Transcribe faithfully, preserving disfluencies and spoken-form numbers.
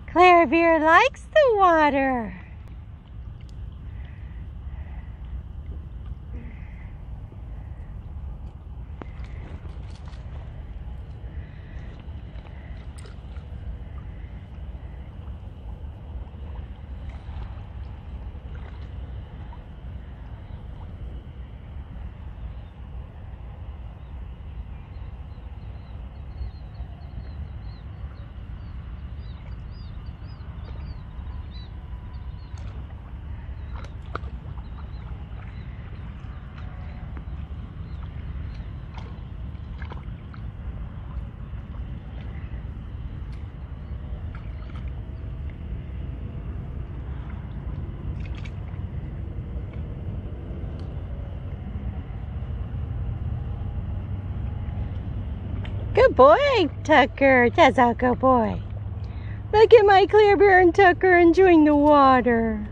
Claire Bear likes the water. Good boy, Tucker. That's a good boy. Look at my Claire Bear and Tucker enjoying the water.